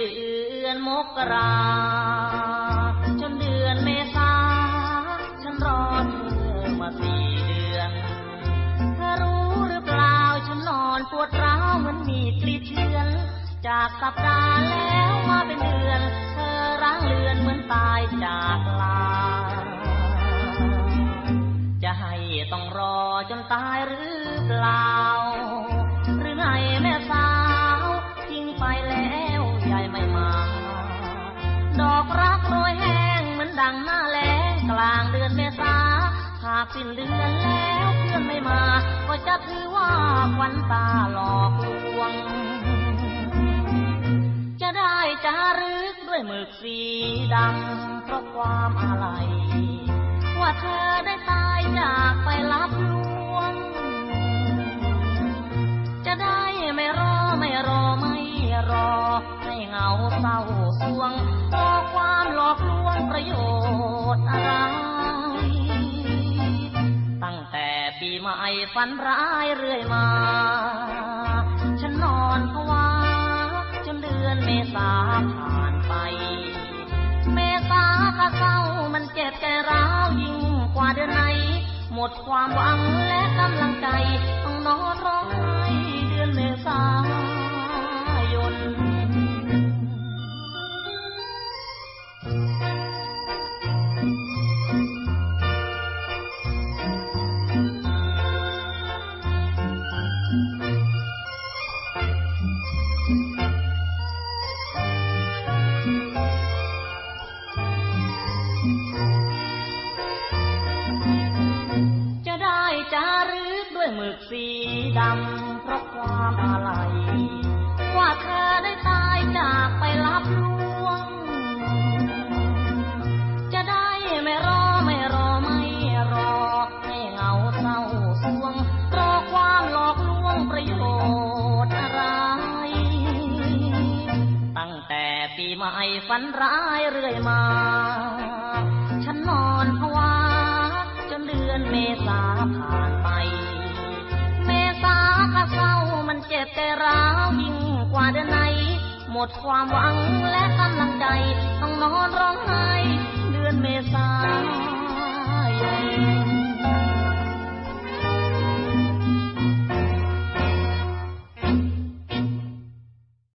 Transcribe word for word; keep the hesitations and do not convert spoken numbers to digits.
เดือนมกราจนเดือนเมษาฉันรอเธอมาสี่เดือนเธอรู้หรือเปล่าฉันนอนปวดร้าวเหมือนมีกลีบเชือนจากสัปดาห์แล้วมาเป็นเดือนเธอร้างเลือนเหมือนตายจากลาจะให้ต้องรอจนตายหรือเปล่าหรือไงแม่สาวทิ้งไปแล้วยายไม่มาดอกรักโรยแห้งเหมือนดังหน้าแล้งกลางเดือนเมษาหากสิ้นเดือนแล้วเพื่อนไม่มาก็จะถือว่าควันตาหลอกลวงจะได้จารึกด้วยหมึกสีดำเพราะความอาลัยว่าเธอได้ตายจากไปลับลวงจะได้ไม่รอไม่รอไม่รอให้เงาเศร้าสวงเพราะความหลอกลวงประโยชน์อะไรตั้งแต่ปีใหม่ฝันร้ายเรื่อยมาฉันนอนภาวะจนเดือนเมษาผ่านไปเมษากะเศร้ามันเจ็บใจร้าวยิ่งกว่าเดือนไหนหมดความหวังและกำลังใจต้องนอนร้องไห้เดือนเมษายนหมึกสีดำเพราะความอาลัยว่าเธอได้ตายจากไปลับลวงจะได้ไม่รอไม่รอไม่รอให้เงาเศร้าสวงรอความหลอกลวงประโยชน์อะไรตั้งแต่ปีใหม่ฝันร้ายเรื่อยมาฉันนอนภาวะจนเดือนเมษาผ่านไปเมษากะเศร้ามันเจ็บใจร้าวยิ่งกว่าเดือนไหนหมดความหวังและกำลังใจต้องนอนร้องไห้เดือนเมษายน